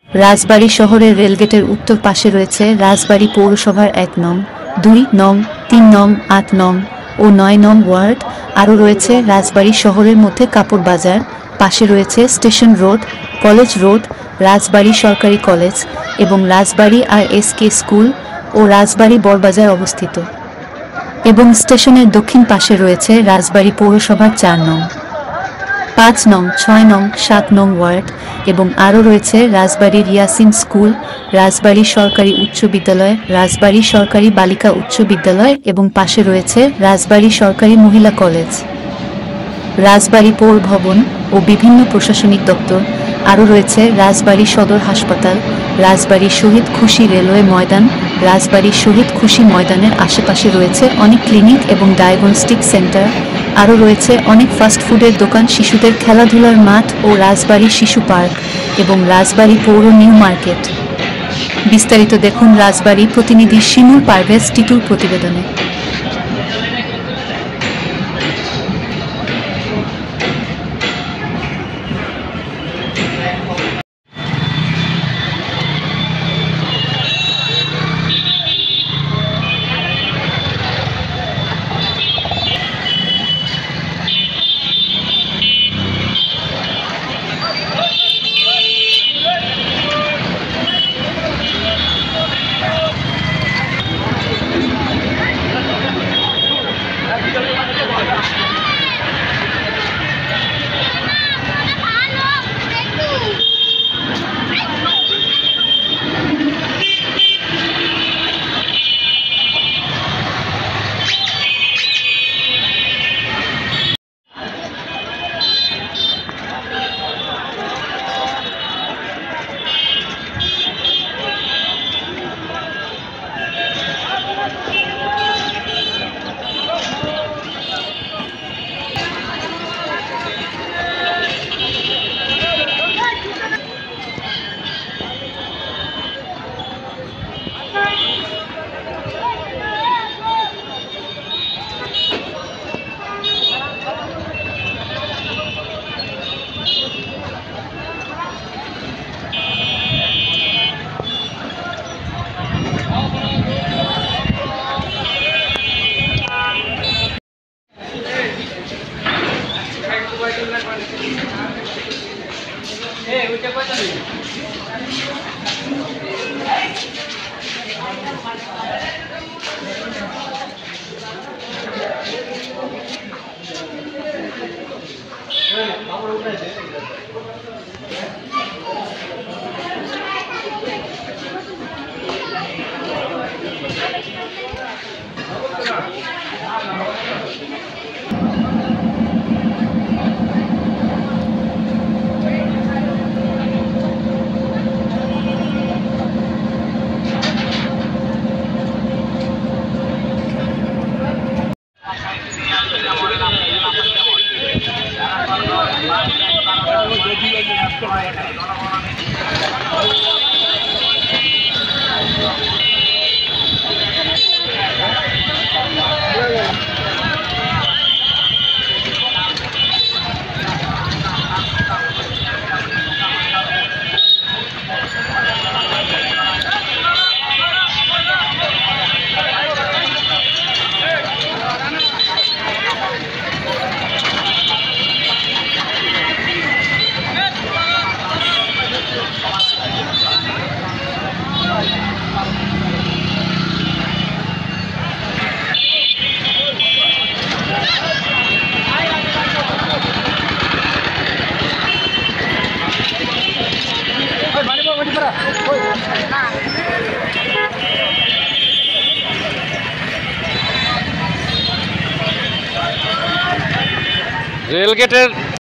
রাজবাড়ী শহরের রেলগেটের উত্তর পাশে রয়েছে রাজবাড়ী পৌরসভার ১ নং, ২ নং, ৩ নং, ৮ নং ও ৯ নং ওয়ার্ড। আরও রয়েছে রাজবাড়ী শহরের মধ্যে কাপড় বাজার, পাশে রয়েছে station road, college road, Rajbari সরকারি কলেজ এবং রাজবাড়ী আর.এস.কে স্কুল ও রাজবাড়ী বড়বাজার অবস্থিত। এবং স্টেশনের দক্ষিণ পাশে রয়েছে রাজবাড়ী পৌরসভার ৪ নং, ৫ নং, ৬ নং, ৭ নং ওয়ার্ড এবং আরও রয়েছে রাজবাড়ীর ইয়াসিন স্কুল, রাজবাড়ী সরকারি উচ্চ বিদ্যালয়, রাজবাড়ী সরকারি বালিকা উচ্চ বিদ্যালয় এবং পাশে রয়েছে রাজবাড়ী সরকারি মহিলা কলেজ, রাজবাড়ী পৌর ভবন ও বিভিন্ন প্রশাসনিক দপ্তর। আরও রয়েছে রাজবাড়ী সদর হাসপাতাল, রাজবাড়ী শহীদ খুশি রেলওয়ে ময়দান। রাজবাড়ী শহীদ খুশি ময়দানের আশেপাশে রয়েছে অনেক ক্লিনিক এবং ডায়াগনস্টিক সেন্টার। আরও রয়েছে অনেক ফাস্টফুডের দোকান, শিশুদের খেলাধুলার মাঠ ও রাজবাড়ী শিশু পার্ক এবং রাজবাড়ী পৌর নিউ মার্কেট। বিস্তারিত দেখুন রাজবাড়ী প্রতিনিধি শিমুল পারভেজ টিটুর প্রতিবেদনে। রেলগেটের